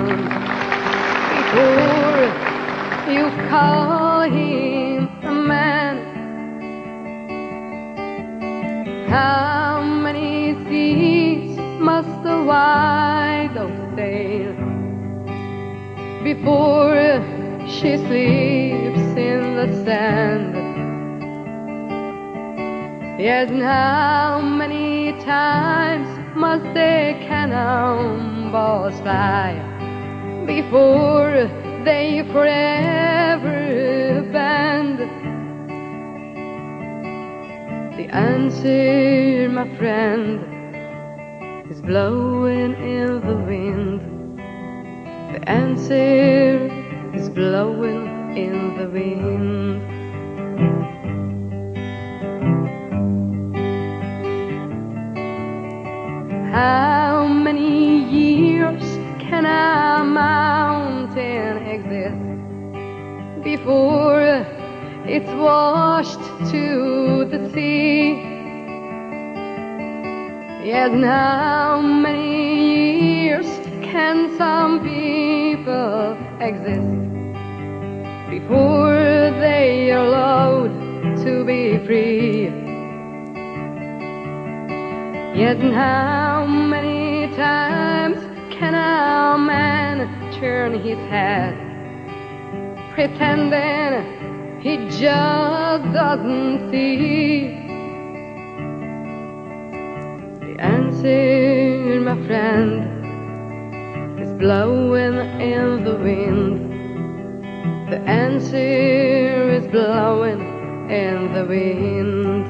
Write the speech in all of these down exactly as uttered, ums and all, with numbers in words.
ground before you call him a man. How many seas must the white oak sail before she sleeps in the sand? Yes, and how many times must the cannonballs fly before they forever bend? The answer, my friend, is blowing in the wind. The answer is blowing in the wind. How many years can a mountain exist before it's washed to the sea? Yes, and how many years can some people exist before they are allowed to be free? Yes, and how many times can a man turn his head, pretending he just doesn't see? The answer, my friend, is blowing in the wind. The answer is blowing in the wind.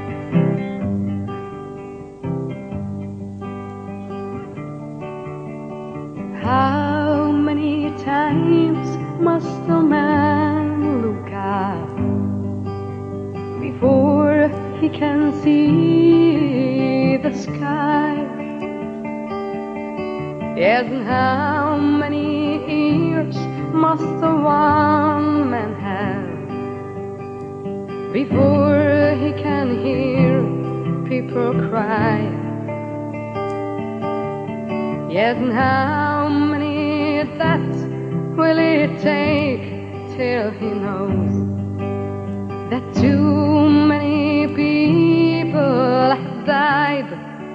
How many times must a man look up before he can see the sky? Yes, and how many ears must a one man have before he can hear people cry? Yes, and how many deaths will it take till he knows that too many people have died?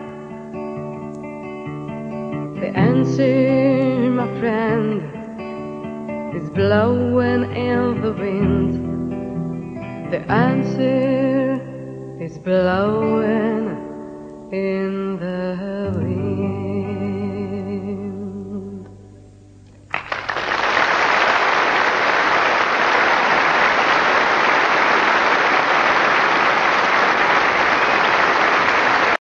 The answer, my friend, is blowing in the wind. The answer is blowing in the wind.